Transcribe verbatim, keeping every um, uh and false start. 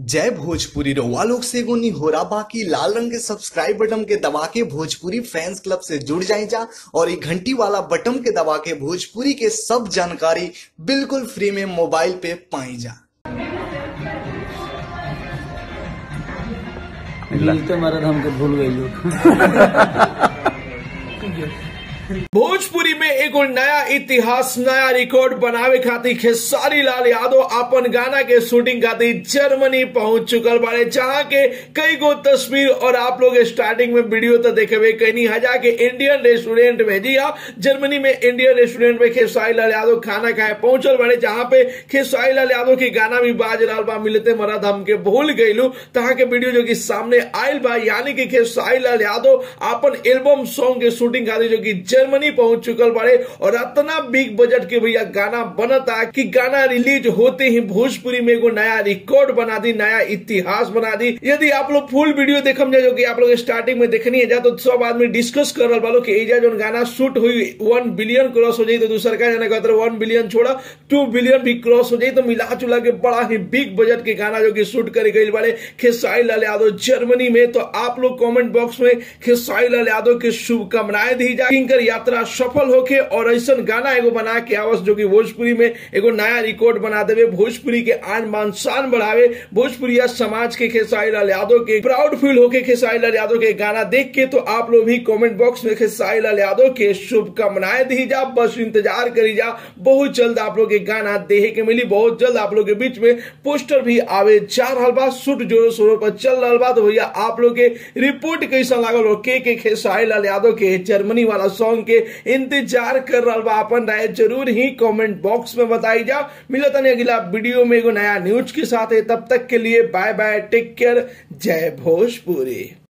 जय भोजपुरी रउआ लोग से एगो निहोरा बाकी लाल रंग के सब्सक्राइब बटन के दबा के भोजपुरी फैंस क्लब से जुड़ जाए जा और ये घंटी वाला बटन के दबा के भोजपुरी के सब जानकारी बिल्कुल फ्री में मोबाइल पे पाई जा। मिलते मरद हमके भूल गई लोग। भोजपुरी में एगो नया इतिहास नया रिकॉर्ड बनावे खातिर खेसारी लाल यादव अपन गाना के शूटिंग खातिर जर्मनी पहुंच चुकल बारे, जहां के कई गो तस्वीर और आप लोग स्टार्टिंग में वीडियो तो देखे कहीं हजार के इंडियन रेस्टोरेंट में, जी हाँ जर्मनी में इंडियन रेस्टोरेंट में खेसारी लाल यादव खाना खाए पहुंचल बारे, जहां पे खेसारी लाल यादव के गाना भी बाज रहा बा मिलते मरद हमके भूल गईलू। तहाँ के वीडियो जो की सामने आयल बा, यानी कि खेसारी लाल यादव अपन एल्बम सॉन्ग के शूटिंग खातिर जो की जर्मनी पहुंच चुकल बारे और इतना बिग बजट के भैया गाना बनता कि गाना रिलीज होते ही भोजपुरी में एगो नया रिकॉर्ड बना दी, नया इतिहास बना दी। यदि आप लोग फुल वीडियो देखम जा जो कि आप लोग स्टार्टिंग में देखनी है जा, तो सब आदमी डिस्कस कर रहा बालो कि एजा जो गाना शूट हुई वन बिलियन क्रॉस हो जाए, तो दूसरा का जाना कहते वन बिलियन छोड़ा टू बिलियन भी क्रॉस हो जाए, तो मिला जुला के बड़ा ही बिग बजट के गाना जो कि शूट करे गई बारे खेसारी लाल यादव जर्मनी में। तो आप लोग कॉमेंट बॉक्स में खेसारी लाल यादव के शुभकामनाएं दी जाए, यात्रा सफल होके और ऐसा गाना एगो बना के आवस जो कि भोजपुरी में एगो नया रिकॉर्ड बना देवे, भोजपुरी के आन बान शान बढ़ावे, भोजपुरिया समाज के खेसारी लाल यादव के प्राउड फील होके खेसारी लाल यादव के गाना देख के। तो आप लोग भी कमेंट बॉक्स में खेसारी लाल यादव के शुभकामनाएं दी जा, बस इंतजार करी जा, बहुत जल्द आप लोग के गाना देखे के मिली, बहुत जल्द आप लोग के बीच में पोस्टर भी आवे जा रहा बा, शूट जोरों शोरों पर चल रहा बा। तो भैया आप लोग के रिपोर्ट कैसा लागल हो के के खेसारी लाल यादव के जर्मनी वाला सॉन्ग के इंतजार कर रहा बा, अपन राय जरूर ही कमेंट बॉक्स में बताई जा। मिलता नहीं अगला वीडियो में एगो नया न्यूज के साथ है, तब तक के लिए बाय बाय, टेक केयर, जय भोजपुरी।